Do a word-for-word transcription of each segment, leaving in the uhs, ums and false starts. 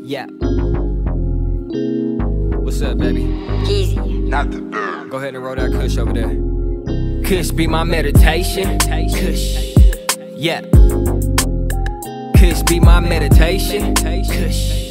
Yeah. What's up, baby? Easy. Not the bird. Go ahead and roll that Kush over there. Kush be my meditation. Kush. Yeah. Kush be my meditation. Kush.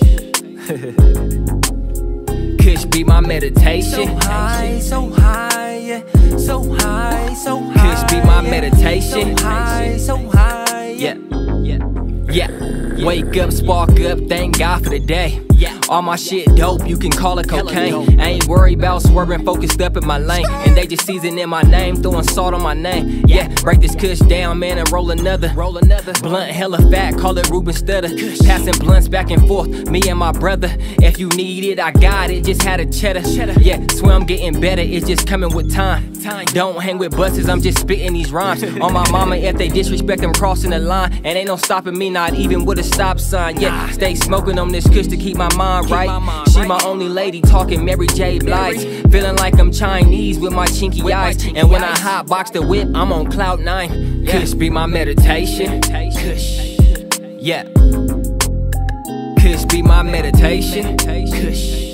Kush be my meditation. So high, so high, yeah. So high, so high. Kush be my meditation. So high, so high, yeah. Yeah. Yeah. Wake up, spark up, thank God for the day. Yeah. All my shit dope, you can call it cocaine. I ain't worried about swerving, focused up in my lane. And they just seasoning my name, throwing salt on my name. Yeah, break this Kush down, man, and roll another. Roll another. Blunt hella fat, call it Ruben Stutter. Passing blunts back and forth, me and my brother. If you need it, I got it, just had a cheddar. Yeah, swear I'm getting better, it's just coming with time. Don't hang with buses, I'm just spitting these rhymes. On my mama, if they disrespect, I'm crossing the line. And ain't no stopping me, not even with a stop sign. Yeah, stay smoking on this Kush to keep my mind right. She my only lady, talking Mary J. Blige. Feeling like I'm Chinese with my chinky eyes. And when I hotbox the whip, I'm on cloud nine. Kush be my meditation. Kush. Yeah. Kush be my meditation. Kush.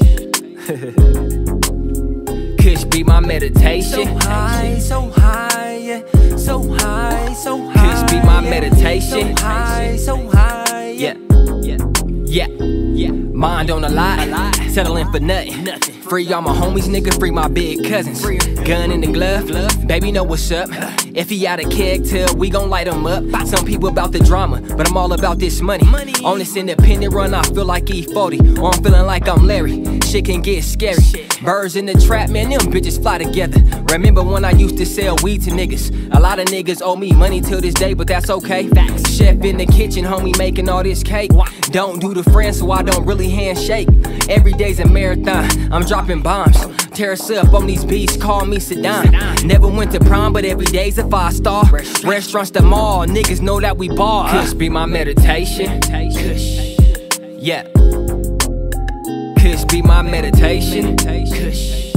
Kush be my meditation. So high, so high, yeah. So high, so high. Kush be my meditation. So high, so high, yeah. Yeah. Yeah. Yeah. Mind on a lie, settling for nothing. Nothing. Free all my homies, nigga, free my big cousins. Gun in the glove, baby know what's up. If he out of character, we gon' light him up. Some people about the drama, but I'm all about this money. On this independent run, I feel like E forty, or I'm feeling like I'm Larry. Shit can get scary. Birds in the trap, man, them bitches fly together. Remember when I used to sell weed to niggas? A lot of niggas owe me money till this day, but that's okay. Chef in the kitchen, homie, making all this cake. Don't do the friends, so I don't really handshake. Every day's a marathon, I'm dropping bombs. Tear us up on these beats, call me Saddam. Never went to prom, but every day's a five star. Restaurants the mall, niggas know that we ball. Kush be my meditation. Kush. Yeah. Kush be my meditation. Kush.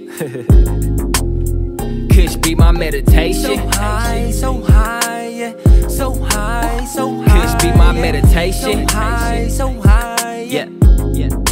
Kush be my meditation. So high, so high, yeah. So high, so high. Kush be my meditation. So high, so high, yeah. Yeah.